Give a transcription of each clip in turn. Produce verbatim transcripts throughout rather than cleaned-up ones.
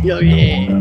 Oh yeah.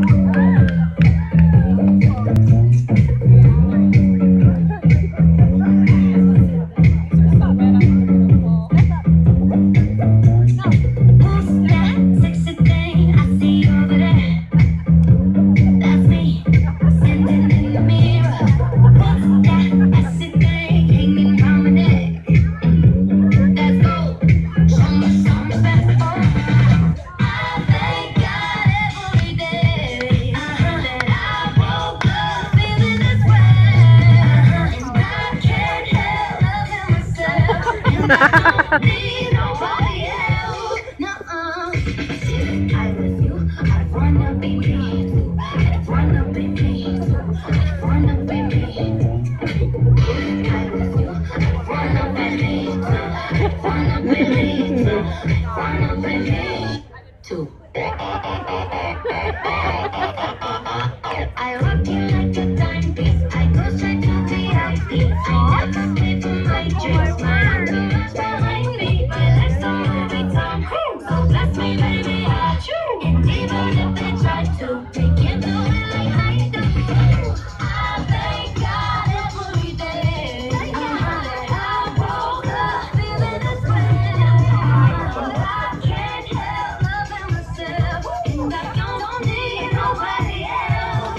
I rock you like a timepiece. I go straight to V I P. I never pay for my drinks. My entourage behind me. My life's a movie time. So bless me, baby, I choose. And even if they try to, they can't do it like I do. I thank God every day. I woke up feeling this way. I can't help loving myself. And I don't need nobody else.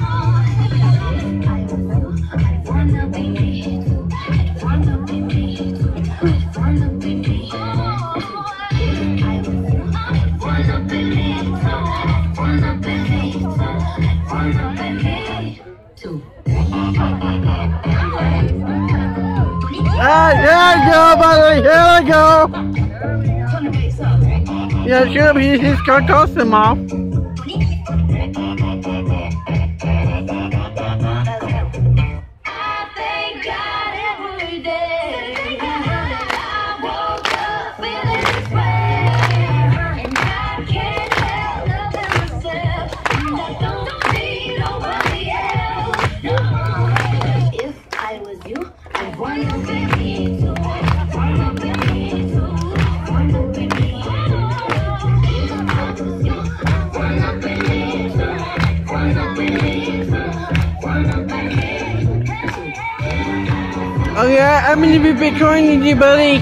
Ah, there you go, buddy. Here we go. Yeah, sure. He's just gonna toss them off. Oh yeah, I'm gonna be Bitcoin with you, buddy.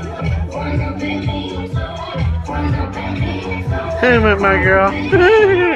Hey, my girl.